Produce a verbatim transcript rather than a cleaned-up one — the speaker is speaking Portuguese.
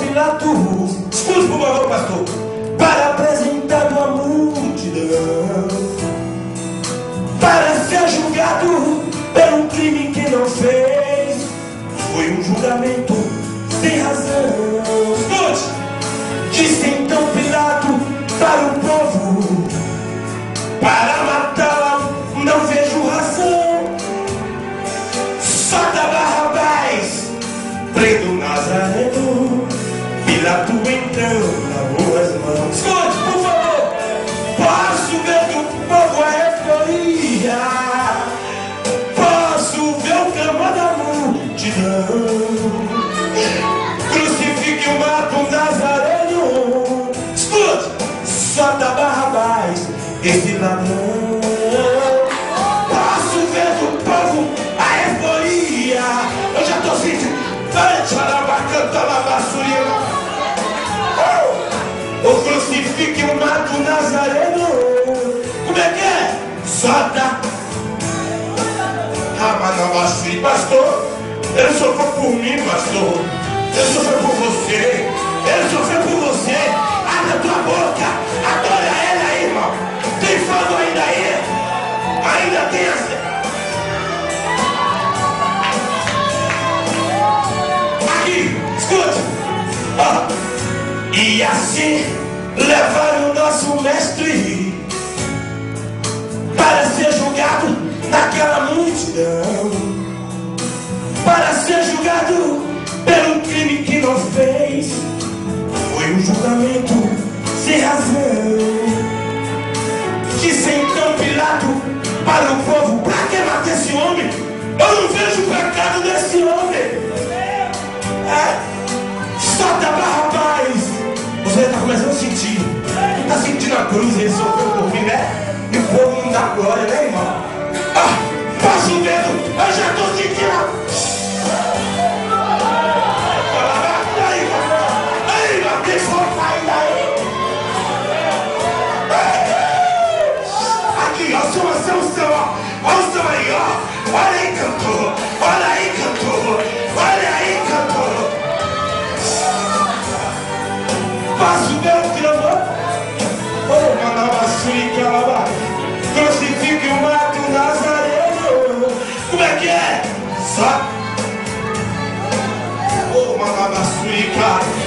Pilato, escute por favor, pastor, para apresentar uma multidão, para ser julgado pelo crime que não fez. Foi um julgamento sem razão. Escute, disse então Pilato para o povo: para matá-la não vejo razão. Solta Barrabás, prendo Nazareno. Pilato então lavou as mãos. Escute, por favor, posso ver do povo a euforia, posso ver o clamor da multidão. Crucifique o mato Nazareno. Escute, solta Barrabás, esse ladrão. Posso ver do povo a euforia. Eu já tô sentindo. O crucifique o mato Nazareno. Como é que é? Solta. Ah, mas não, pastor, pastor, ele sofreu por mim, pastor. Ele sofreu por você. Ele sofreu por você. Abre a tua boca. Adora ele aí, irmão. Tem fogo ainda aí? Ainda tem essa. Aqui, escute. Oh. E assim levaram o nosso mestre para ser julgado naquela multidão, para ser julgado pelo crime que não fez. Foi um julgamento sem razão. Disse então Pilato para o povo: para que matar esse homem? Eu não vejo o pecado desse homem. É, solta Barrabás. Você está começando a sentir, está sentindo a cruz, ele sofreu por mim, né? E o povo não dá glória, né, irmão? Ah, passa o dedo, eu já estou sentindo. Aí, irmão, tem fogo ainda aí. Aqui, ó, o som, o som, o som, ó. Olha o som aí, ó. Olha aí, cantor. Olha aí, cantor. Olha aí, cantor. Faço meu clamor. Oh, Manabasui, Calabá. Crucifique o mato Nazareno. Como é que é? Só. Oh, Manabasui, cara.